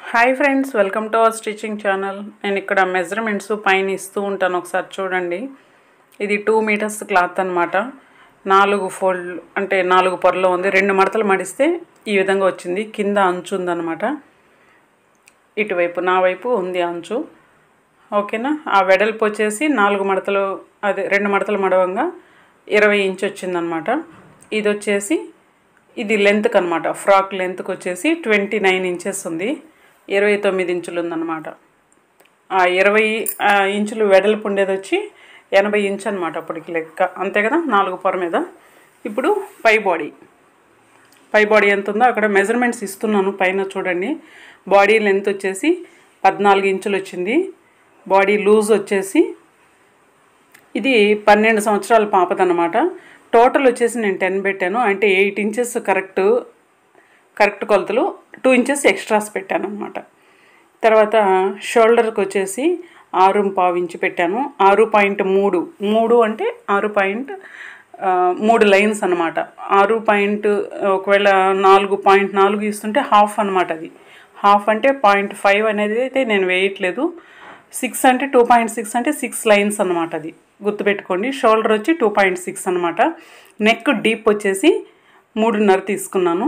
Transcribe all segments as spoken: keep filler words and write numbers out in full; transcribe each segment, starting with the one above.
Hi friends, welcome to our stitching channel. నేను ఇక్కడ measurements పైన ఇస్తూ ఉంటాను, ఒకసారి చూడండి. ఇది టూ మీటర్స్ క్లాత్ అనమాట. నాలుగు ఫోల్డ్ అంటే నాలుగు పొరలో ఉంది. రెండు మడతలు మడిస్తే ఈ విధంగా వచ్చింది. కింద అంచు ఉందన్నమాట. ఇటువైపు నా వైపు ఉంది అంచు. ఓకేనా. ఆ వెడల్పు వచ్చేసి నాలుగు మడతలు, అదే రెండు మడతలు మడవంగా ఇరవై ఇంచు వచ్చిందనమాట. ఇది వచ్చేసి ఇది లెంత్కి అనమాట. ఫ్రాక్ లెంత్కి వచ్చేసి ట్వంటీ నైన్ ఇంచెస్ ఉంది. ఇరవై తొమ్మిది ఇంచులు ఉందన్నమాట. ఆ ఇరవై ఇంచులు వెడల్పు ఉండేది వచ్చి ఎనభై ఇంచు అనమాట అప్పటికి లెక్క. అంతే కదా, నాలుగు పొర మీద. ఇప్పుడు పై బాడీ పై బాడీ ఎంత ఉందో అక్కడ మెజర్మెంట్స్ ఇస్తున్నాను. పైన చూడండి. బాడీ లెంత్ వచ్చేసి పద్నాలుగు ఇంచులు వచ్చింది. బాడీ లూజ్ వచ్చేసి ఇది పన్నెండు సంవత్సరాల పాపదన్నమాట. టోటల్ వచ్చేసి నేను టెన్ పెట్టాను. అంటే ఎయిట్ ఇంచెస్ కరెక్ట్ కరెక్ట్ కొలతలు, టూ ఇంచెస్ ఎక్స్ట్రాస్ పెట్టాను అనమాట. తర్వాత షోల్డర్కి వచ్చేసి ఆరు పావు ఇంచు పెట్టాను. ఆరు పాయింట్ మూడు మూడు అంటే ఆరు పాయింట్ మూడు లైన్స్ అనమాట. ఆరు పాయింట్ ఒకవేళ నాలుగు పాయింట్ నాలుగు ఇస్తుంటే హాఫ్ అనమాట. అది హాఫ్ అంటే పాయింట్ ఫైవ్ అనేది అయితే నేను వేయట్లేదు. సిక్స్ అంటే టూ పాయింట్ సిక్స్ అంటే సిక్స్ లైన్స్ అనమాట. అది గుర్తుపెట్టుకోండి. షోల్డర్ వచ్చి టూ పాయింట్ సిక్స్ అనమాట. నెక్ డీప్ వచ్చేసి మూడున్నర తీసుకున్నాను.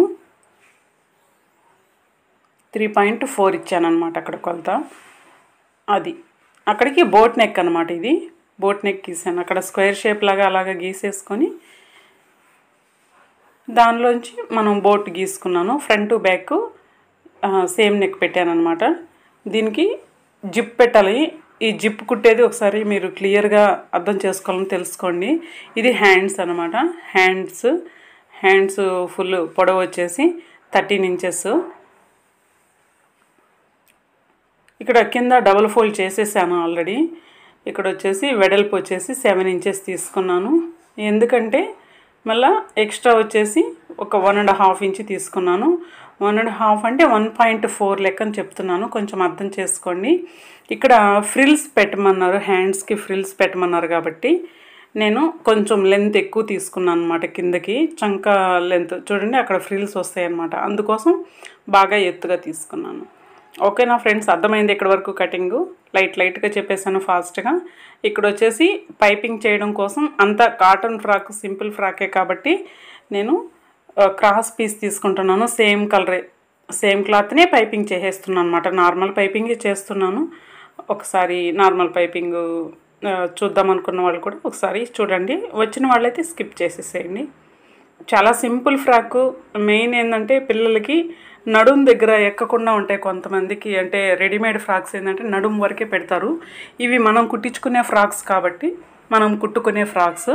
త్రీ పాయింట్ ఫోర్ ఇచ్చాను అనమాట అక్కడ కొలత. అది అక్కడికి బోట్ నెక్ అనమాట. ఇది బోట్ నెక్ గీసాను. అక్కడ స్క్వేర్ షేప్ లాగా అలాగా గీసేసుకొని దానిలోంచి మనం బోట్ గీసుకున్నాను. ఫ్రంట్ బ్యాక్ సేమ్ నెక్ పెట్టాను అనమాట. దీనికి జిప్ పెట్టాలి. ఈ జిప్ కుట్టేది ఒకసారి మీరు క్లియర్గా అర్థం చేసుకోవాలని తెలుసుకోండి. ఇది హ్యాండ్స్ అనమాట. హ్యాండ్స్ హ్యాండ్స్ ఫుల్ పొడవు వచ్చేసి థర్టీన్ ఇంచెస్. ఇక్కడ కింద డబుల్ ఫోల్డ్ చేసేసాను ఆల్రెడీ. ఇక్కడ వచ్చేసి వెడల్పు వచ్చేసి సెవెన్ ఇంచెస్ తీసుకున్నాను. ఎందుకంటే మళ్ళీ ఎక్స్ట్రా వచ్చేసి ఒక వన్ అండ్ హాఫ్ ఇంచ్ తీసుకున్నాను. వన్ అండ్ హాఫ్ అంటే వన్ పాయింట్ ఫోర్ లెక్కని చెప్తున్నాను, కొంచెం అర్థం చేసుకోండి. ఇక్కడ ఫ్రిల్స్ పెట్టమన్నారు, హ్యాండ్స్కి ఫ్రిల్స్ పెట్టమన్నారు కాబట్టి నేను కొంచెం లెంత్ ఎక్కువ తీసుకున్నాను అనమాట. కిందకి చంక లెంత్ చూడండి, అక్కడ ఫ్రిల్స్ వస్తాయి అన్నమాట. అందుకోసం బాగా ఎత్తుగా తీసుకున్నాను. ఓకేనా ఫ్రెండ్స్, అర్థమైంది ఇక్కడ వరకు కటింగు. లైట్ లైట్గా చెప్పేసాను ఫాస్ట్గా. ఇక్కడ వచ్చేసి పైపింగ్ చేయడం కోసం అంతా కాటన్ ఫ్రాక్, సింపుల్ ఫ్రాకే కాబట్టి నేను క్రాస్ పీస్ తీసుకుంటున్నాను. సేమ్ కలరే, సేమ్ క్లాత్నే పైపింగ్ చేసేస్తున్నాను అనమాట. నార్మల్ పైపింగే చేస్తున్నాను. ఒకసారి నార్మల్ పైపింగ్ చూద్దాం అనుకున్న వాళ్ళు కూడా ఒకసారి చూడండి. వచ్చిన వాళ్ళైతే స్కిప్ చేసేసేయండి. చాలా సింపుల్ ఫ్రాక్. మెయిన్ ఏంటంటే పిల్లలకి నడుం దగ్గర ఎక్కకుండా ఉంటాయి కొంతమందికి. అంటే రెడీమేడ్ ఫ్రాక్స్ ఏంటంటే నడుం వరకే పెడతారు. ఇవి మనం కుట్టించుకునే ఫ్రాక్స్ కాబట్టి మనం కుట్టుకునే ఫ్రాక్స్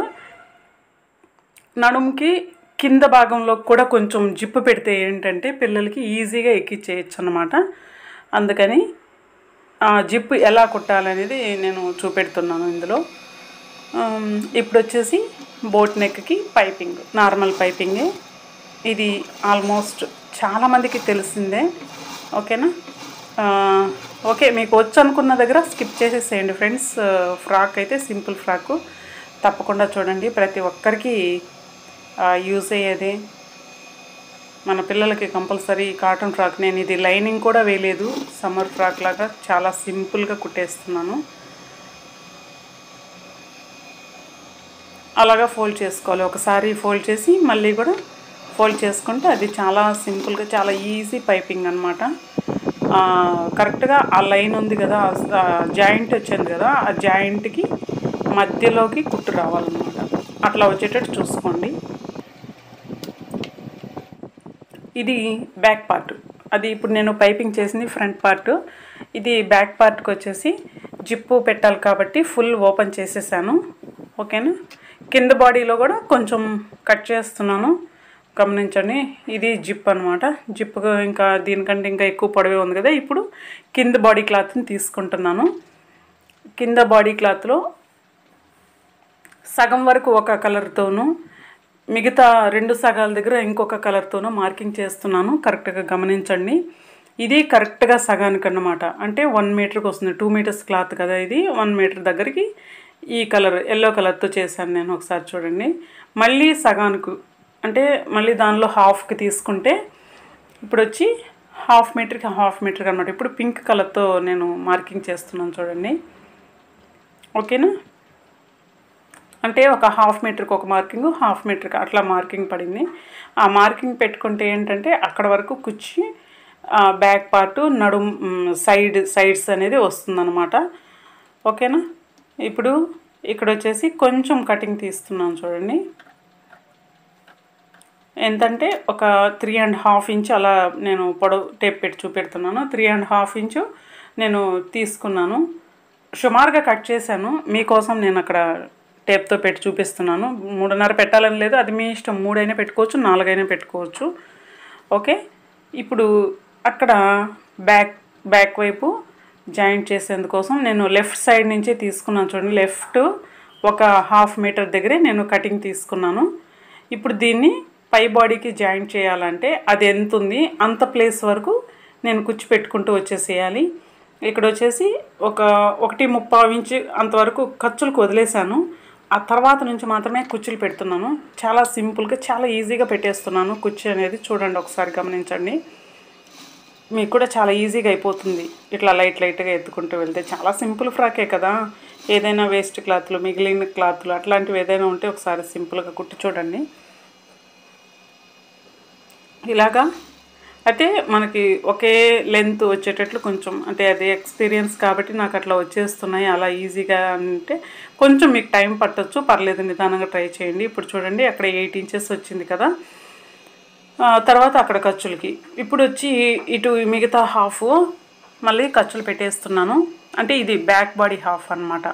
నడుంకి కింద భాగంలో కూడా కొంచెం జిప్పు పెడితే ఏంటంటే పిల్లలకి ఈజీగా ఎక్కించేయచ్చు అన్నమాట. అందుకని ఆ జిప్పు ఎలా కుట్టాలనేది నేను చూపెడుతున్నాను ఇందులో. ఇప్పుడు వచ్చేసి బోట్ నెక్కి పైపింగ్, నార్మల్ పైపింగే. ఇది ఆల్మోస్ట్ చాలామందికి తెలిసిందే. ఓకేనా. ఓకే, మీకు వచ్చు అనుకున్న దగ్గర స్కిప్ చేసేసేయండి ఫ్రెండ్స్. ఫ్రాక్ అయితే సింపుల్ ఫ్రాకు తప్పకుండా చూడండి. ప్రతి ఒక్కరికి యూజ్ అయ్యేది. మన పిల్లలకి కంపల్సరీ కాటన్ ఫ్రాక్. నేను ఇది లైనింగ్ కూడా వేయలేదు, సమ్మర్ ఫ్రాక్ లాగా చాలా సింపుల్గా కుట్టేస్తున్నాను. అలాగా ఫోల్డ్ చేసుకోవాలి. ఒకసారి ఫోల్డ్ చేసి మళ్ళీ కూడా ఫోల్డ్ చేసుకుంటే అది చాలా సింపుల్గా, చాలా ఈజీ పైపింగ్ అనమాట. కరెక్ట్గా ఆ లైన్ ఉంది కదా, జాయింట్ వచ్చింది కదా, ఆ జాయింట్కి మధ్యలోకి కుట్టు రావాలన్నమాట. అట్లా వచ్చేటట్టు చూసుకోండి. ఇది బ్యాక్ పార్ట్. అది ఇప్పుడు నేను పైపింగ్ చేసింది ఫ్రంట్ పార్ట్. ఇది బ్యాక్ పార్ట్కి వచ్చేసి జిప్పు పెట్టాలి కాబట్టి ఫుల్ ఓపెన్ చేసేసాను. ఓకేనా. కింద బాడీలో కూడా కొంచెం కట్ చేస్తున్నాను, గమనించండి. ఇది జిప్ అనమాట. జిప్ ఇంకా దీనికంటే ఇంకా ఎక్కువ పొడవే ఉంది కదా. ఇప్పుడు కింద బాడీ క్లాత్ని తీసుకుంటున్నాను. కింద బాడీ క్లాత్లో సగం వరకు ఒక కలర్తోనూ, మిగతా రెండు సగాల దగ్గర ఇంకొక కలర్తోనూ మార్కింగ్ చేస్తున్నాను. కరెక్ట్గా గమనించండి. ఇది కరెక్ట్గా సగానికి అన్నమాట. అంటే వన్ మీటర్కి వస్తుంది. టూ మీటర్స్ క్లాత్ కదా ఇది. వన్ మీటర్ దగ్గరికి ఈ కలర్ ఎల్లో కలర్తో చేశాను నేను. ఒకసారి చూడండి. మళ్ళీ సగానికి అంటే మళ్ళీ దానిలో హాఫ్కి తీసుకుంటే ఇప్పుడు వచ్చి హాఫ్ మీటర్కి హాఫ్ మీటర్కి అనమాట. ఇప్పుడు పింక్ కలర్తో నేను మార్కింగ్ చేస్తున్నాను చూడండి. ఓకేనా, అంటే ఒక హాఫ్ మీటర్కి ఒక మార్కింగ్, హాఫ్ మీటర్కి అట్లా మార్కింగ్ పడింది. ఆ మార్కింగ్ పెట్టుకుంటే ఏంటంటే అక్కడ వరకు కుచ్చి బ్యాక్ పార్ట్ నడుం సైడ్ సైడ్స్ అనేది వస్తుందన్నమాట. ఓకేనా, ఇప్పుడు ఇక్కడ వచ్చేసి కొంచెం కటింగ్ తీస్తున్నాను చూడండి. ఎంతంటే ఒక త్రీ అండ్ హాఫ్ ఇంచ్ అలా నేను పొడవు టేప్ పెట్టి చూపెడుతున్నాను. త్రీ అండ్ హాఫ్ ఇంచు నేను తీసుకున్నాను. సుమారుగా కట్ చేశాను, మీకోసం నేను అక్కడ టేప్తో పెట్టి చూపిస్తున్నాను. మూడున్నర పెట్టాలని లేదు, అది మీ ఇష్టం. మూడైనా పెట్టుకోవచ్చు, నాలుగైనా పెట్టుకోవచ్చు. ఓకే, ఇప్పుడు అక్కడ బ్యాక్ బ్యాక్ వైపు జాయింట్ చేసేందుకోసం నేను లెఫ్ట్ సైడ్ నుంచే తీసుకున్నాను చూడండి. లెఫ్ట్ ఒక హాఫ్ మీటర్ దగ్గరే నేను కటింగ్ తీసుకున్నాను. ఇప్పుడు దీన్ని పై బాడీకి జాయింట్ చేయాలంటే అది ఎంత ఉంది అంత ప్లేస్ వరకు నేను కుచ్చి పెట్టుకుంటూ వచ్చేసేయాలి. ఇక్కడ వచ్చేసి ఒక ఒకటి ముప్పావు ఇంచు అంతవరకు ఖర్చులకు వదిలేశాను. ఆ తర్వాత నుంచి మాత్రమే కుచ్చులు పెడుతున్నాను. చాలా సింపుల్గా చాలా ఈజీగా పెట్టేస్తున్నాను కుచ్చి అనేది. చూడండి, ఒకసారి గమనించండి, మీకు కూడా చాలా ఈజీగా అయిపోతుంది. ఇట్లా లైట్ లైట్గా ఎత్తుకుంటూ వెళ్తే చాలా సింపుల్ ఫ్రాకే కదా. ఏదైనా వేస్ట్ క్లాత్లు, మిగిలిన క్లాత్లు అట్లాంటివి ఏదైనా ఉంటే ఒకసారి సింపుల్గా కుట్టి చూడండి. ఇలాగా అయితే మనకి ఒకే లెంత్ వచ్చేటట్లు కొంచెం, అంటే అది ఎక్స్పీరియన్స్ కాబట్టి నాకు అట్లా వచ్చేస్తున్నాయి అలా ఈజీగా. అంటే కొంచెం మీకు టైం పట్టచ్చు, పర్లేదు, నిదానంగా ట్రై చేయండి. ఇప్పుడు చూడండి, అక్కడ ఎయిట్ ఇంచెస్ వచ్చింది కదా. తర్వాత అక్కడ ఖర్చులకి ఇప్పుడు వచ్చి ఇటు మిగతా హాఫ్ మళ్ళీ ఖర్చులు పెట్టేస్తున్నాను. అంటే ఇది బ్యాక్ బాడీ హాఫ్ అన్నమాట.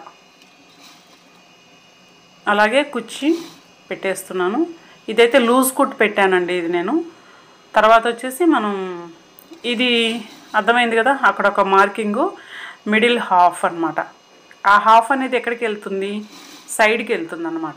అలాగే కుచ్చి పెట్టేస్తున్నాను. ఇదైతే లూజ్ కుట్ పెట్టానండి ఇది నేను. తర్వాత వచ్చేసి మనం ఇది అర్థమైంది కదా, అక్కడ ఒక మార్కింగు మిడిల్ హాఫ్ అన్నమాట. ఆ హాఫ్ అనేది ఎక్కడికి వెళ్తుంది, సైడ్కి వెళ్తుంది అన్నమాట.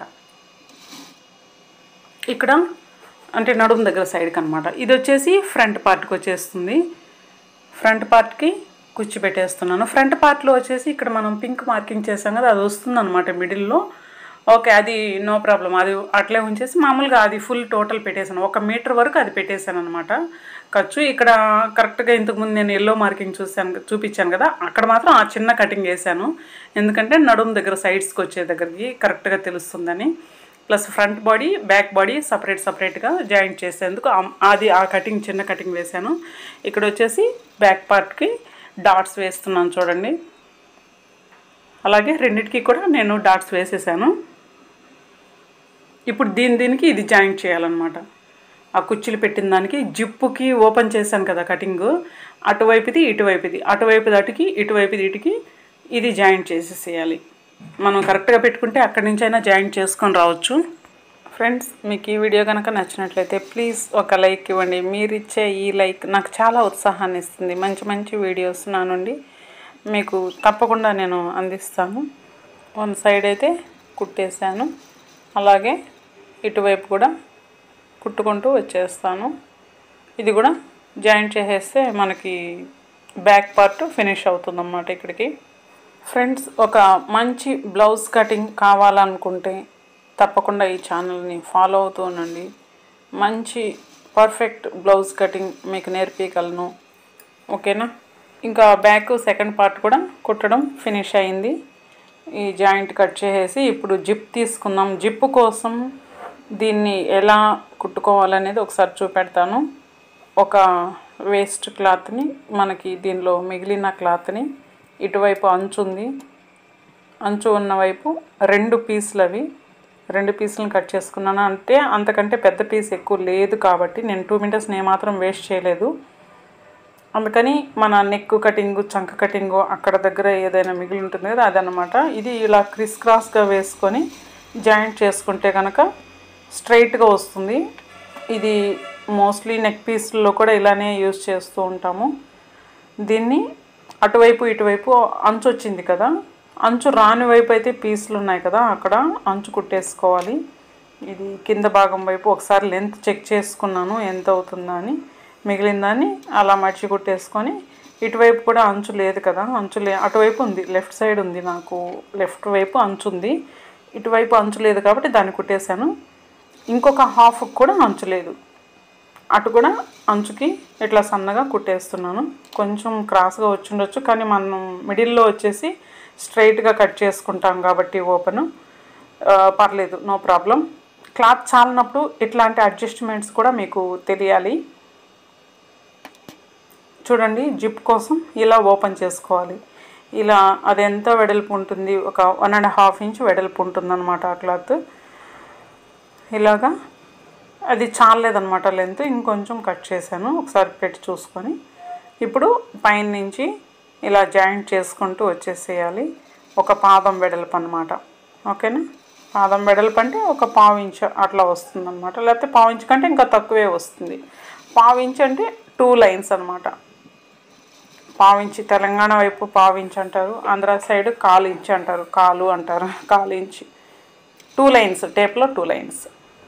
ఇక్కడ అంటే నడుము దగ్గర సైడ్కి అనమాట. ఇది వచ్చేసి ఫ్రంట్ పార్ట్కి వచ్చేస్తుంది. ఫ్రంట్ పార్ట్కి కుచ్చి పెట్టేస్తున్నాను. ఫ్రంట్ పార్ట్లో వచ్చేసి ఇక్కడ మనం పింక్ మార్కింగ్ చేసాం కదా, అది వస్తుంది అనమాట మిడిల్లో. ఓకే, అది నో ప్రాబ్లం, అది అట్లే ఉంచేసి మామూలుగా అది ఫుల్ టోటల్ పెట్టేశాను. ఒక మీటర్ వరకు అది పెట్టేశాను అనమాట ఖర్చు. ఇక్కడ కరెక్ట్గా ఇంతకుముందు నేను ఎల్లో మార్కింగ్ చూసాను చూపించాను కదా, అక్కడ మాత్రం ఆ చిన్న కటింగ్ వేసాను. ఎందుకంటే నడుము దగ్గర సైడ్స్కి వచ్చే దగ్గరికి కరెక్ట్గా తెలుస్తుందని. Plus front body back body separate సపరేట్గా జాయింట్ చేసేందుకు అది ఆ కటింగ్ చిన్న కటింగ్ వేసాను. ఇక్కడ వచ్చేసి బ్యాక్ పార్ట్కి డాట్స్ వేస్తున్నాను చూడండి. అలాగే రెండింటికి కూడా నేను డాట్స్ వేసేసాను. ఇప్పుడు దీని దీనికి ఇది జాయింట్ చేయాలన్నమాట. ఆ కుర్చీలు పెట్టిన దానికి జిప్పుకి ఓపెన్ చేశాను కదా కటింగ్, అటువైపుది ఇటువైపుది, అటువైపుది అటుకి ఇటువైపుది ఇటుకి ఇది జాయింట్ చేసేసేయాలి. మనం కరెక్ట్గా పెట్టుకుంటే అక్కడి నుంచి అయినా జాయింట్ చేసుకొని రావచ్చు. ఫ్రెండ్స్, మీకు ఈ వీడియో కనుక నచ్చినట్లయితే ప్లీజ్ ఒక లైక్ ఇవ్వండి. మీరు ఇచ్చే ఈ లైక్ నాకు చాలా ఉత్సాహాన్ని ఇస్తుంది. మంచి మంచి వీడియోస్ నా నుండి మీకు తప్పకుండా నేను అందిస్తాను. వన్ సైడ్ అయితే కుట్టేశాను, అలాగే ఇటువైపు కూడా కుట్టుకుంటూ వచ్చేస్తాను. ఇది కూడా జాయింట్ చేసేస్తే మనకి బ్యాక్ పార్ట్ ఫినిష్ అవుతుందన్నమాట ఇక్కడికి. ఫ్రెండ్స్, ఒక మంచి బ్లౌజ్ కటింగ్ కావాలనుకుంటే తప్పకుండా ఈ ఛానల్ని ఫాలో అవుతూ ఉండండి. మంచి పర్ఫెక్ట్ బ్లౌజ్ కటింగ్ మీకు నేర్పించగలను. ఓకేనా, ఇంకా బ్యాక్ సెకండ్ పార్ట్ కూడా కుట్టడం ఫినిష్ అయింది. ఈ జాయింట్ కట్ చేసేసి ఇప్పుడు జిప్ తీసుకుందాం. జిప్ కోసం దీన్ని ఎలా కుట్టుకోవాలనేది ఒకసారి చూపెడతాను. ఒక వేస్ట్ క్లాత్ని, మనకి దీనిలో మిగిలిన క్లాత్ని ఇటువైపు అంచు ఉంది, అంచు ఉన్న వైపు రెండు పీసులు, అవి రెండు పీసులను కట్ చేసుకున్నాను. అంటే అంతకంటే పెద్ద పీస్ ఎక్కువ లేదు కాబట్టి నేను టూ మీటర్స్ని ఏమాత్రం వేస్ట్ చేయలేదు. అందుకని మన నెక్ కటింగు, చంక కటింగు అక్కడ దగ్గర ఏదైనా మిగిలి ఉంటుంది కదా, అదనమాట. ఇది ఇలా క్రిస్ క్రాస్గా వేసుకొని జాయింట్ చేసుకుంటే కనుక స్ట్రైట్గా వస్తుంది. ఇది మోస్ట్లీ నెక్ పీస్లో కూడా ఇలానే యూజ్ చేస్తూ ఉంటాము. దీన్ని అటువైపు ఇటువైపు అంచు వచ్చింది కదా, అంచు రాని వైపు అయితే పీసులు ఉన్నాయి కదా, అక్కడ అంచు కుట్టేసుకోవాలి. ఇది కింద భాగం వైపు ఒకసారి లెంత్ చెక్ చేసుకున్నాను ఎంత అవుతుందా అని. మిగిలిన దాన్ని అలా మడిచి కుట్టేసుకొని, ఇటువైపు కూడా అంచు లేదు కదా, అంచు లే అటువైపు ఉంది, లెఫ్ట్ సైడ్ ఉంది, నాకు లెఫ్ట్ వైపు అంచు ఉంది, ఇటువైపు అంచు లేదు కాబట్టి దాన్ని కుట్టేశాను. ఇంకొక హాఫ్ కూడా అంచు లేదు, అటు కూడా అంచుకి ఇట్లా సన్నగా కుట్టేస్తున్నాను. కొంచెం క్రాస్గా వచ్చి ఉండొచ్చు, కానీ మనం మిడిల్లో వచ్చేసి స్ట్రైట్గా కట్ చేసుకుంటాం కాబట్టి ఓపెన్ పర్లేదు, నో ప్రాబ్లం. క్లాత్ చాలినప్పుడు ఇట్లాంటి అడ్జస్ట్మెంట్స్ కూడా మీకు తెలియాలి. చూడండి, జిప్ కోసం ఇలా ఓపెన్ చేసుకోవాలి. ఇలా అది ఎంత వెడల్పు ఉంటుంది, ఒక వన్ అండ్ హాఫ్ ఇంచ్ వెడల్పు ఉంటుందన్నమాట ఆ క్లాత్. ఇలాగా అది చాలేదన్నమాట లెంత్, ఇంకొంచెం కట్ చేశాను. ఒకసారి పెట్టి చూసుకొని ఇప్పుడు పైన నుంచి ఇలా జాయింట్ చేసుకుంటూ వచ్చేసేయాలి. ఒక పాదం వెడల్పు అన్నమాట. ఓకేనా? పాదం వెడల్పు అంటే ఒక పావు ఇంచ్ అట్లా వస్తుంది అనమాట, లేకపోతే పావు ఇంచ్ కంటే ఇంకా తక్కువే వస్తుంది. పావు ఇంచ్ అంటే టూ లైన్స్ అనమాట. పావు ఇంచ్ తెలంగాణ వైపు పావు ఇంచ్ అంటారు, ఆంధ్ర సైడ్ కాలు ఇంచ్ అంటారు, కాలు అంటారు, కాలు ఇంచ్. టూ లైన్స్, టేప్లో టూ లైన్స్.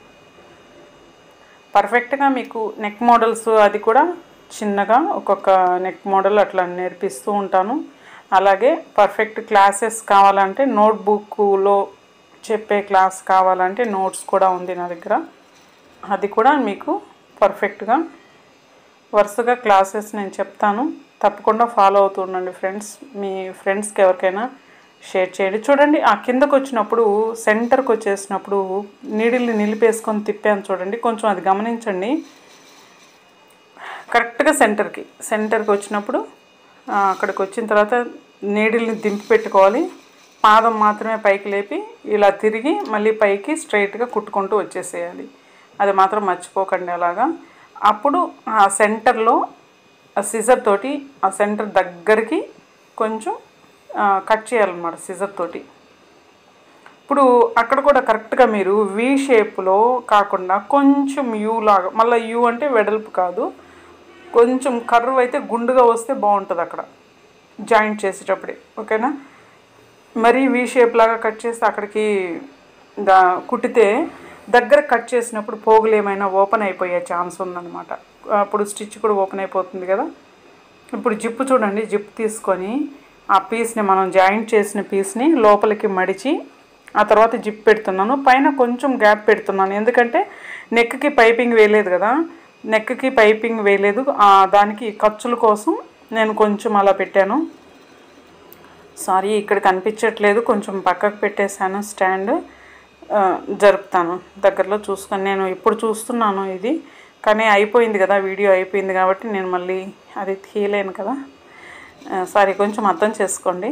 పర్ఫెక్ట్గా మీకు నెక్ మోడల్స్ అది కూడా చిన్నగా ఒక్కొక్క నెక్ మోడల్ అట్లా నేర్పిస్తూ ఉంటాను. అలాగే పర్ఫెక్ట్ క్లాసెస్ కావాలంటే నోట్బుక్లో చెప్పే క్లాస్ కావాలంటే నోట్స్ కూడా ఉంది నా దగ్గర. అది కూడా మీకు పర్ఫెక్ట్గా వరుసగా క్లాసెస్ నేను చెప్తాను. తప్పకుండా ఫాలో అవుతూ ఉండండి ఫ్రెండ్స్. మీ ఫ్రెండ్స్కి ఎవరికైనా షేర్ చేయండి. చూడండి, ఆ కిందకు వచ్చినప్పుడు సెంటర్కి వచ్చేసినప్పుడు నీడిల్ని నిలిపేసుకొని తిప్పాను చూడండి, కొంచెం అది గమనించండి. కరెక్ట్గా సెంటర్కి సెంటర్కి వచ్చినప్పుడు అక్కడికి వచ్చిన తర్వాత నీడిల్ని దింపి పెట్టుకోవాలి. పాదం మాత్రమే పైకి లేపి ఇలా తిరిగి మళ్ళీ పైకి స్ట్రైట్గా కుట్టుకుంటూ వచ్చేసేయాలి. అది మాత్రం మర్చిపోకండి. అలాగా అప్పుడు ఆ సెంటర్లో ఆ సిజర్ తోటి ఆ సెంటర్ దగ్గరికి కొంచెం కట్ చేయాలన్నమాట సిజర్ తోటి. ఇప్పుడు అక్కడ కూడా కరెక్ట్గా మీరు వి షేప్లో కాకుండా కొంచెం యూ లాగా, మళ్ళీ యూ అంటే వెడల్పు కాదు, కొంచెం కర్వ్ అయితే గుండుగా వస్తే బాగుంటుంది అక్కడ జాయింట్ చేసేటప్పుడే. ఓకేనా? మరీ వీ షేప్ లాగా కట్ చేస్తే అక్కడికి దా కుట్టితే దగ్గర కట్ చేసినప్పుడు పోగులు ఏమైనా ఓపెన్ అయిపోయే ఛాన్స్ ఉందన్నమాట. అప్పుడు స్టిచ్ కూడా ఓపెన్ అయిపోతుంది కదా. ఇప్పుడు జిప్పు చూడండి, జిప్ తీసుకొని ఆ పీస్ని మనం జాయింట్ చేసిన పీస్ని లోపలికి మడిచి ఆ తర్వాత జిప్ పెడుతున్నాను. పైన కొంచెం గ్యాప్ పెడుతున్నాను, ఎందుకంటే నెక్కి పైపింగ్ వేయలేదు కదా, నెక్కి పైపింగ్ వేయలేదు, దానికి ఖర్చుల కోసం నేను కొంచెం అలా పెట్టాను. సారీ, ఇక్కడ కనిపించట్లేదు, కొంచెం పక్కకు పెట్టేశాను స్టాండ్. జరుపుతాను దగ్గరలో చూసుకొని. నేను ఇప్పుడు చూస్తున్నాను ఇది, కానీ అయిపోయింది కదా, వీడియో అయిపోయింది కాబట్టి నేను మళ్ళీ అది తీయలేను కదా. సారీ, కొంచెం అర్థం చేసుకోండి.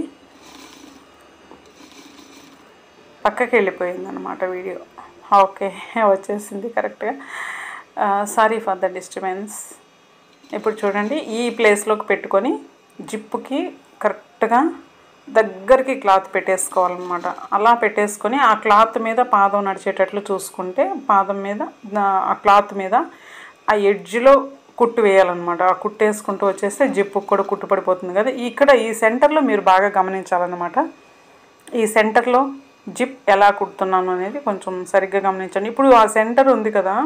పక్కకి వెళ్ళిపోయింది అన్నమాట వీడియో. ఓకే, వచ్చేసింది కరెక్ట్గా. Sorry for the disturbance. ఇప్పుడు చూడండి, ఈ ప్లేస్లోకి పెట్టుకొని జిప్పుకి కరెక్ట్గా దగ్గరికి క్లాత్ పెట్టేసుకోవాలన్నమాట. అలా పెట్టేసుకొని ఆ క్లాత్ మీద పాదం నడిచేటట్లు చూసుకుంటే పాదం మీద ఆ క్లాత్ మీద ఆ ఎడ్జ్లో కుట్టు వేయాలన్నమాట. ఆ కుట్టు వేసుకుంటూ వచ్చేస్తే జిప్పు కూడా కుట్టు పడిపోతుంది కదా. ఇక్కడ ఈ సెంటర్లో మీరు బాగా గమనించాలన్నమాట. ఈ సెంటర్లో జిప్ ఎలా కుడుతున్నాను అనేది కొంచెం సరిగ్గా గమనించండి. ఇప్పుడు ఆ సెంటర్ ఉంది కదా,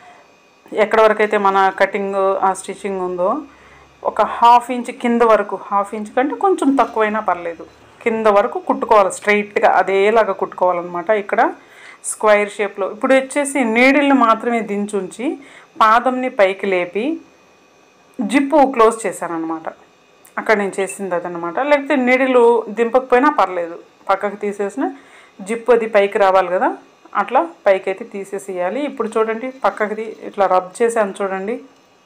ఎక్కడ వరకు అయితే మన కటింగ్ ఆ స్టిచ్చింగ్ ఉందో ఒక హాఫ్ ఇంచ్ కింద వరకు, హాఫ్ ఇంచ్ కంటే కొంచెం తక్కువైనా పర్లేదు, కింద వరకు కుట్టుకోవాలి. స్ట్రైట్గా అదేలాగా కుట్టుకోవాలన్నమాట. ఇక్కడ స్క్వైర్ షేప్లో ఇప్పుడు వచ్చేసి నీడిల్ని మాత్రమే దించుంచి పాదంని పైకి లేపి జిప్పు క్లోజ్ చేశానమాట. అక్కడ నేను చేసింది అదనమాట. లేకపోతే నీడిలు దింపకపోయినా పర్లేదు, పక్కకు తీసేసిన జిప్పు అది పైకి రావాలి కదా, అట్లా పైకి అయితే తీసేసేయాలి. ఇప్పుడు చూడండి, పక్కకి ఇట్లా రబ్ చేసాను చూడండి.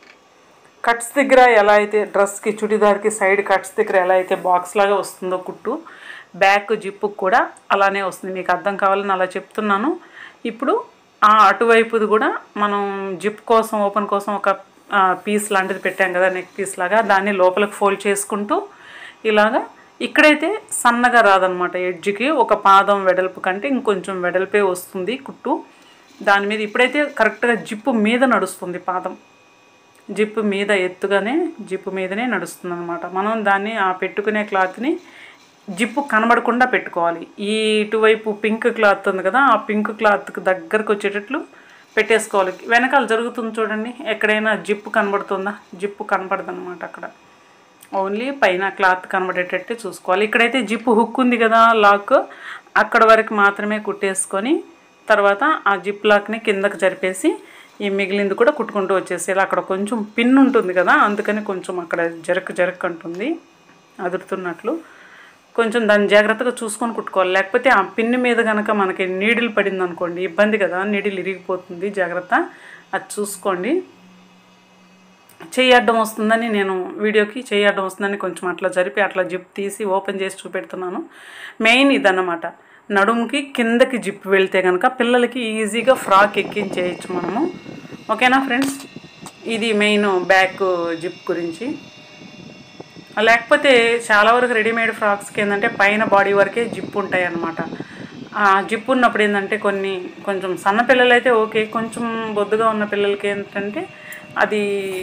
కట్స్ దగ్గర ఎలా అయితే డ్రెస్కి చుడిదార్కి సైడ్ కట్స్ దగ్గర ఎలా అయితే బాక్స్ లాగా వస్తుందో కుట్టు, బ్యాక్ జిప్పు కూడా అలానే వస్తుంది. మీకు అర్థం కావాలని అలా చెప్తున్నాను. ఇప్పుడు ఆ అటువైపుది కూడా మనం జిప్ కోసం ఓపెన్ కోసం ఒక పీస్ లాంటిది పెట్టాం కదా, నెక్ పీస్ లాగా, దాన్ని లోపలికి ఫోల్డ్ చేసుకుంటూ ఇలాగా. ఇక్కడైతే సన్నగా రాదనమాట, ఎడ్జ్కి ఒక పాదం వెడల్పు కంటే ఇంకొంచెం వెడల్పే వస్తుంది కుట్టు. దాని మీద ఇప్పుడైతే కరెక్ట్గా జిప్పు మీద నడుస్తుంది పాదం, జిప్పు మీద ఎత్తుగానే జిప్పు మీదనే నడుస్తుంది అనమాట. మనం దాన్ని ఆ పెట్టుకునే క్లాత్ని జిప్పు కనబడకుండా పెట్టుకోవాలి. ఈ ఇటువైపు పింక్ క్లాత్ ఉంది కదా, ఆ పింక్ క్లాత్కి దగ్గరకు వచ్చేటట్లు పెట్టేసుకోవాలి. వెనకాల జరుగుతుంది చూడండి, ఎక్కడైనా జిప్పు కనబడుతుందా? జిప్పు కనబడదు అనమాట. అక్కడ ఓన్లీ పైన క్లాత్ కనబడేటట్టు చూసుకోవాలి. ఇక్కడైతే జిప్పు హుక్ ఉంది కదా, లాక్, అక్కడ వరకు మాత్రమే కుట్టేసుకొని తర్వాత ఆ జిప్ లాక్ని కిందకు జరిపేసి ఈ మిగిలింది కూడా కుట్టుకుంటూ వచ్చేసేయాలి. అక్కడ కొంచెం పిన్ ఉంటుంది కదా, అందుకని కొంచెం అక్కడ జరక్ జరక్ అంటుంది అదురుతున్నట్లు. కొంచెం దాన్ని జాగ్రత్తగా చూసుకొని కుట్టుకోవాలి, లేకపోతే ఆ పిన్ మీద కనుక మనకి నీడిల్ పడింది అనుకోండి ఇబ్బంది కదా, నీడిల్ ఇరిగిపోతుంది. జాగ్రత్త, అది చూసుకోండి. చెయ్యి అడ్డం వస్తుందని నేను వీడియోకి చెయ్యి అడ్డం వస్తుందని కొంచెం అట్లా జరిపి అట్లా జిప్ తీసి ఓపెన్ చేసి చూపెడుతున్నాను. మెయిన్ ఇదన్నమాట, నడుముకి కిందకి జిప్ వెళ్తే కనుక పిల్లలకి ఈజీగా ఫ్రాక్ ఎక్కించేయచ్చు మనము. ఓకేనా ఫ్రెండ్స్, ఇది మెయిన్ బ్యాక్ జిప్ గురించి. లేకపోతే చాలా వరకు రెడీమేడ్ ఫ్రాక్స్కి ఏంటంటే పైన బాడీ వరకే జిప్ ఉంటాయి అన్నమాట. ఆ జిప్ ఉన్నప్పుడు ఏంటంటే కొన్ని కొంచెం సన్న పిల్లలు అయితే ఓకే, కొంచెం బొద్దుగా ఉన్న పిల్లలకి ఏంటంటే అది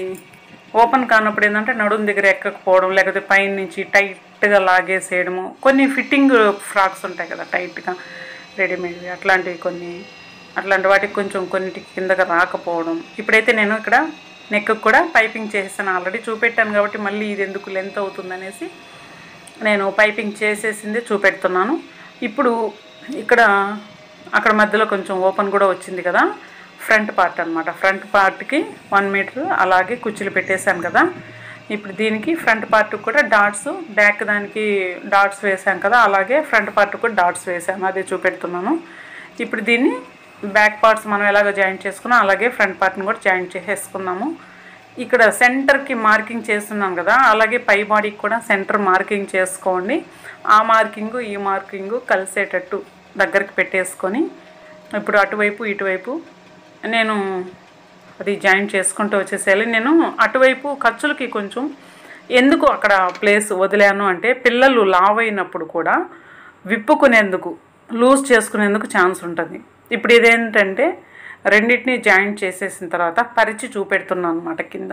ఓపెన్ కానప్పుడు ఏంటంటే నడుము దగ్గర ఎక్కకపోవడం, లేకపోతే పైన నుంచి టైట్గా లాగేసేయడము. కొన్ని ఫిట్టింగ్ ఫ్రాక్స్ ఉంటాయి కదా టైట్గా రెడీమేడ్వి, అట్లాంటివి కొన్ని అట్లాంటి వాటికి కొంచెం కొన్నిటికి కిందగా రాకపోవడం. ఇప్పుడైతే నేను ఇక్కడ నెక్ కూడా పైపింగ్ చేసేసాను, ఆల్రెడీ చూపెట్టాను కాబట్టి మళ్ళీ ఇది ఎందుకు లెంత్ అవుతుందనేసి నేను పైపింగ్ చేసేసిందే చూపెడుతున్నాను. ఇప్పుడు ఇక్కడ అక్కడ మధ్యలో కొంచెం ఓపెన్ కూడా వచ్చింది కదా, ఫ్రంట్ పార్ట్ అనమాట. ఫ్రంట్ పార్ట్కి వన్ మీటర్ అలాగే కుచ్చులు పెట్టేశాను కదా. ఇప్పుడు దీనికి ఫ్రంట్ పార్ట్కి కూడా డాట్స్, బ్యాక్ దానికి డాట్స్ వేసాం కదా, అలాగే ఫ్రంట్ పార్ట్కి కూడా డాట్స్ వేసాను, అదే చూపెడుతున్నాను. ఇప్పుడు దీన్ని బ్యాక్ పార్ట్స్ మనం ఎలాగో జాయింట్ చేసుకున్నాం అలాగే ఫ్రంట్ పార్ట్ని కూడా జాయింట్ చేసేసుకున్నాము. ఇక్కడ సెంటర్కి మార్కింగ్ చేస్తున్నాం కదా, అలాగే పై బాడీకి కూడా సెంటర్ మార్కింగ్ చేసుకోండి. ఆ మార్కింగు ఈ మార్కింగు కలిసేటట్టు దగ్గరికి పెట్టేసుకొని ఇప్పుడు అటువైపు ఇటువైపు నేను అది జాయింట్ చేసుకుంటూ వచ్చేసేయాలి. నేను అటువైపు ఖర్చులకి కొంచెం ఎందుకు అక్కడ ప్లేస్ వదిలాను అంటే పిల్లలు లావ్ అయినప్పుడు కూడా విప్పుకునేందుకు, లూజ్ చేసుకునేందుకు ఛాన్స్ ఉంటుంది. ఇప్పుడు ఇదేంటంటే రెండింటిని జాయింట్ చేసేసిన తర్వాత పరిచి చూపెడుతున్నాను అనమాట కింద.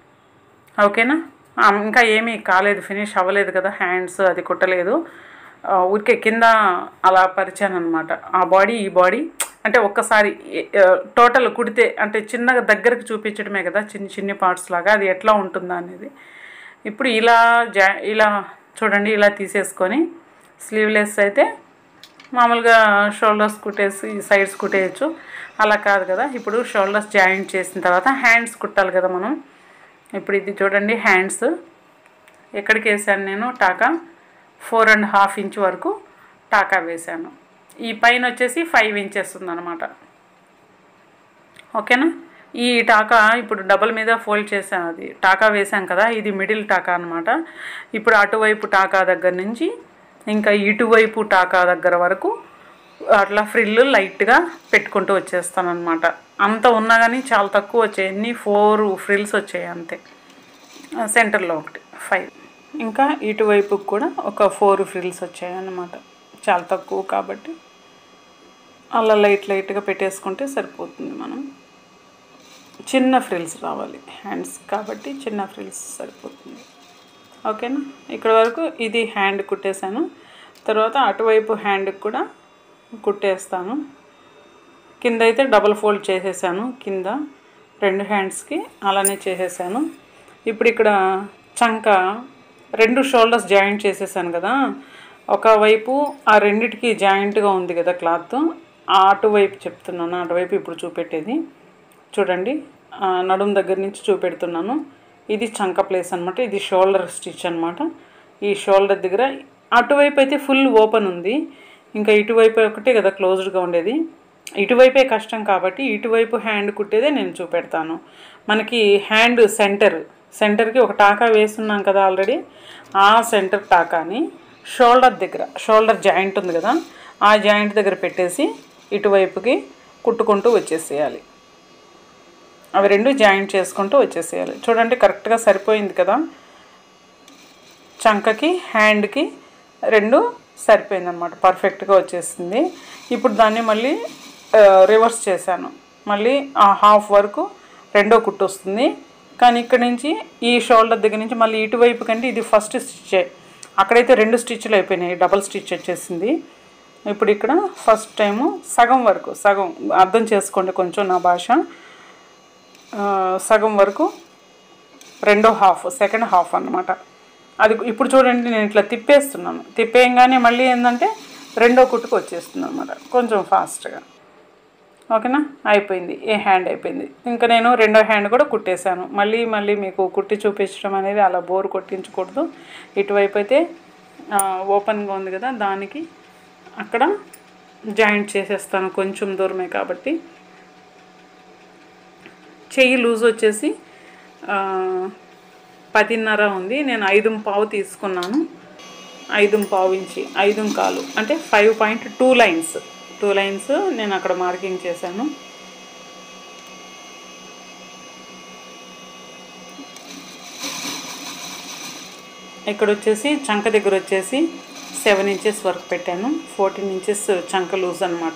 ఓకేనా, ఇంకా ఏమీ కాలేదు, ఫినిష్ అవ్వలేదు కదా, హ్యాండ్స్ అది కుట్టలేదు, ఊరికే కింద అలా పరిచాను అనమాట. ఆ బాడీ ఈ బాడీ అంటే ఒక్కసారి టోటల్ కుడితే అంటే చిన్నగా దగ్గరకు చూపించడమే కదా, చిన్న చిన్ని పార్ట్స్ లాగా, అది ఎట్లా ఉంటుందా అనేది. ఇప్పుడు ఇలా జా ఇలా చూడండి, ఇలా తీసేసుకొని స్లీవ్లెస్ అయితే మామూలుగా షోల్డర్స్ కుట్టేసి సైడ్స్ కుట్టేయచ్చు, అలా కాదు కదా. ఇప్పుడు షోల్డర్స్ జాయింట్ చేసిన తర్వాత హ్యాండ్స్ కుట్టాలి కదా మనం. ఇప్పుడు ఇది చూడండి, హ్యాండ్స్ ఎక్కడికి వేసాను నేను, టాకా ఫోర్ అండ్ హాఫ్ ఇంచ్ వరకు టాకా వేసాను. ఈ పైన వచ్చేసి ఫైవ్ ఇంచెస్ ఉందన్నమాట. ఓకేనా, ఈ టాకా ఇప్పుడు డబల్ మీద ఫోల్డ్ చేసాను, అది టాకా వేసాం కదా, ఇది మిడిల్ టాకా అనమాట. ఇప్పుడు అటువైపు టాకా దగ్గర నుంచి ఇంకా ఇటువైపు టాకా దగ్గర వరకు అట్లా ఫ్రిల్లు లైట్గా పెట్టుకుంటూ వచ్చేస్తాను అనమాట. అంత ఉన్నా కానీ చాలా తక్కువ వచ్చాయి, ఎన్ని ఫోర్ ఫ్రిల్స్ వచ్చాయి అంతే. సెంటర్లో ఒకటి ఫైవ్, ఇంకా ఇటువైపు కూడా ఒక ఫోర్ ఫ్రిల్స్ వచ్చాయి అన్నమాట, చాలా తక్కువ కాబట్టి అలా లైట్ లైట్గా పెట్టేసుకుంటే సరిపోతుంది. మనం చిన్న ఫ్రిల్స్ రావాలి హ్యాండ్స్ కాబట్టి చిన్న ఫ్రిల్స్ సరిపోతుంది. ఓకేనా, ఇక్కడ వరకు ఇది హ్యాండ్ కుట్టేశాను. తర్వాత అటువైపు హ్యాండ్కి కూడా కుట్టేస్తాను. కింద అయితే డబల్ ఫోల్డ్ చేసేసాను, కింద రెండు హ్యాండ్స్కి అలానే చేసేసాను. ఇప్పుడు ఇక్కడ చంక రెండు షోల్డర్స్ జాయింట్ చేసేసాను కదా, ఒకవైపు ఆ రెండిటికి జాయింట్గా ఉంది కదా క్లాత్, అటువైపు చెప్తున్నాను, అటువైపు ఇప్పుడు చూపెట్టేది చూడండి. నడుము దగ్గర నుంచి చూపెడుతున్నాను. ఇది చంక ప్లేస్ అనమాట, ఇది షోల్డర్ స్టిచ్ అనమాట. ఈ షోల్డర్ దగ్గర అటువైపు అయితే ఫుల్ ఓపెన్ ఉంది, ఇంకా ఇటువైపు ఒకటే కదా క్లోజ్డ్గా ఉండేది. ఇటువైపే కష్టం కాబట్టి ఇటువైపు హ్యాండ్ కుట్టేదే నేను చూపెడతాను. మనకి హ్యాండ్ సెంటర్ సెంటర్కి ఒక టాకా వేస్తున్నాం కదా ఆల్రెడీ, ఆ సెంటర్ టాకాని షోల్డర్ దగ్గర, షోల్డర్ జాయింట్ ఉంది కదా, ఆ జాయింట్ దగ్గర పెట్టేసి ఇటువైపుకి కుట్టుకుంటూ వచ్చేసేయాలి. అవి రెండు జాయింట్ చేసుకుంటూ వచ్చేసేయాలి. చూడండి కరెక్ట్గా సరిపోయింది కదా, చంకకి హ్యాండ్కి రెండు సరిపోయిందన్నమాట, పర్ఫెక్ట్గా వచ్చేసింది. ఇప్పుడు దాన్ని మళ్ళీ రివర్స్ చేశాను, మళ్ళీ ఆ హాఫ్ వరకు రెండో కుట్టు వస్తుంది. కానీ ఇక్కడ నుంచి ఈ షోల్డర్ దగ్గర నుంచి మళ్ళీ ఇటువైపు కంటే ఇది ఫస్ట్ స్టిచ్చే, అక్కడైతే రెండు స్టిచ్లు అయిపోయినాయి, డబల్ స్టిచ్ వచ్చేసింది. ఇప్పుడు ఇక్కడ ఫస్ట్ టైము సగం వరకు, సగం అర్థం చేసుకోండి కొంచెం నా భాష, సగం వరకు రెండో హాఫ్ సెకండ్ హాఫ్ అన్నమాట. అది ఇప్పుడు చూడండి నేను ఇట్లా తిప్పేస్తున్నాను, తిప్పేయంగానే మళ్ళీ ఏంటంటే రెండో కుట్టుకు వచ్చేస్తుంది అనమాట, కొంచెం ఫాస్ట్గా. ఓకేనా, అయిపోయింది. ఏ హ్యాండ్ అయిపోయింది. ఇంకా నేను రెండో హ్యాండ్ కూడా కుట్టేశాను. మళ్ళీ మళ్ళీ మీకు కుట్టి చూపించడం అనేది అలా బోర్ కొట్టించకూడదు. ఇటువైపు అయితే ఓపెన్గా ఉంది కదా, దానికి అక్కడ జాయింట్ చేసేస్తాను, కొంచెం దూరమే కాబట్టి. చెయ్యి లూజ్ వచ్చేసి పదిన్నర ఉంది. నేను ఐదు పావు తీసుకున్నాను. ఐదు పావు ఇంచి, ఐదు కాలు అంటే five point two lines two lines నేను అక్కడ మార్కింగ్ చేశాను. ఇక్కడ వచ్చేసి చంక దగ్గర వచ్చేసి సెవెన్ ఇంచెస్ వరకు పెట్టాను. ఫోర్టీన్ ఇంచెస్ చంక లూజ్ అనమాట.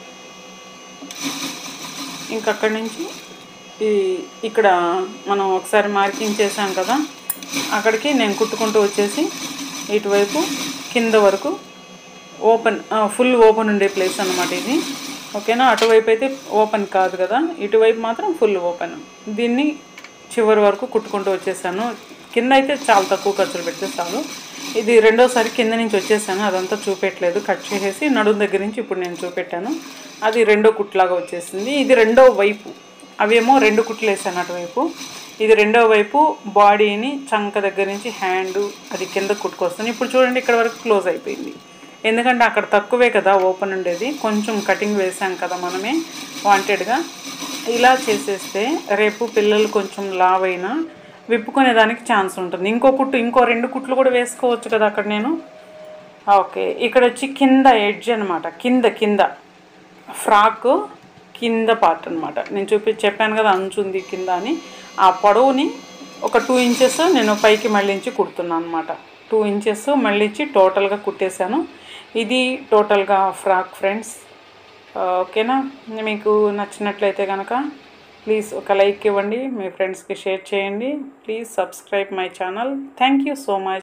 ఇంకా అక్కడి నుంచి ఈ ఇక్కడ మనం ఒకసారి మార్కింగ్ చేసాం కదా, అక్కడికి నేను కుట్టుకుంటూ వచ్చేసి ఇటువైపు కింద వరకు ఓపెన్, ఫుల్ ఓపెన్ ఉండే ప్లేస్ అనమాట ఇది. ఓకేనా, అటువైపు అయితే ఓపెన్ కాదు కదా, ఇటువైపు మాత్రం ఫుల్ ఓపెన్. దీన్ని చివరి వరకు కుట్టుకుంటూ వచ్చేసాను. కింద అయితే చాలా తక్కువ ఖర్చులు పెడితే చాలు. ఇది రెండోసారి కింద నుంచి వచ్చేసాను, అదంతా చూపెట్టలేదు, కట్ చేసేసి నడుము దగ్గర నుంచి ఇప్పుడు నేను చూపెట్టాను. అది రెండో కుట్లాగా వచ్చేసింది. ఇది రెండో వైపు, అవేమో రెండు కుట్లు వేసాను అటువైపు. ఇది రెండో వైపు బాడీని చంక దగ్గర నుంచి హ్యాండ్ అది కింద కుట్టుకొస్తాను. ఇప్పుడు చూడండి, ఇక్కడ వరకు క్లోజ్ అయిపోయింది. ఎందుకంటే అక్కడ తక్కువే కదా ఓపెన్ ఉండేది, కొంచెం కటింగ్ వేసాం కదా మనమే వాంటెడ్గా. ఇలా చేసేస్తే రేపు పిల్లలు కొంచెం లావ్ అయినా విప్పుకునేదానికి ఛాన్స్ ఉంటుంది. ఇంకో కుట్టు, ఇంకో రెండు కుట్లు కూడా వేసుకోవచ్చు కదా అక్కడ నేను. ఓకే, ఇక్కడ వచ్చి కింద ఎడ్జ్ అనమాట, కింద కింద ఫ్రాక్ కింద పార్ట్ అనమాట. నేను చూపి చెప్పాను కదా అంచుంది కింద అని. ఆ పొడవుని ఒక టూ ఇంచెస్ నేను పైకి మళ్ళించి కుడుతున్నాను అనమాట. టూ ఇంచెస్ మళ్ళించి టోటల్గా కుట్టేశాను. ఇది టోటల్గా ఫ్రాక్ ఫ్రెండ్స్. ఓకేనా, మీకు నచ్చినట్లయితే కనుక ప్లీజ్ ఒక లైక్ ఇవ్వండి, మీ ఫ్రెండ్స్కి షేర్ చేయండి. Please subscribe my channel. Thank you so much.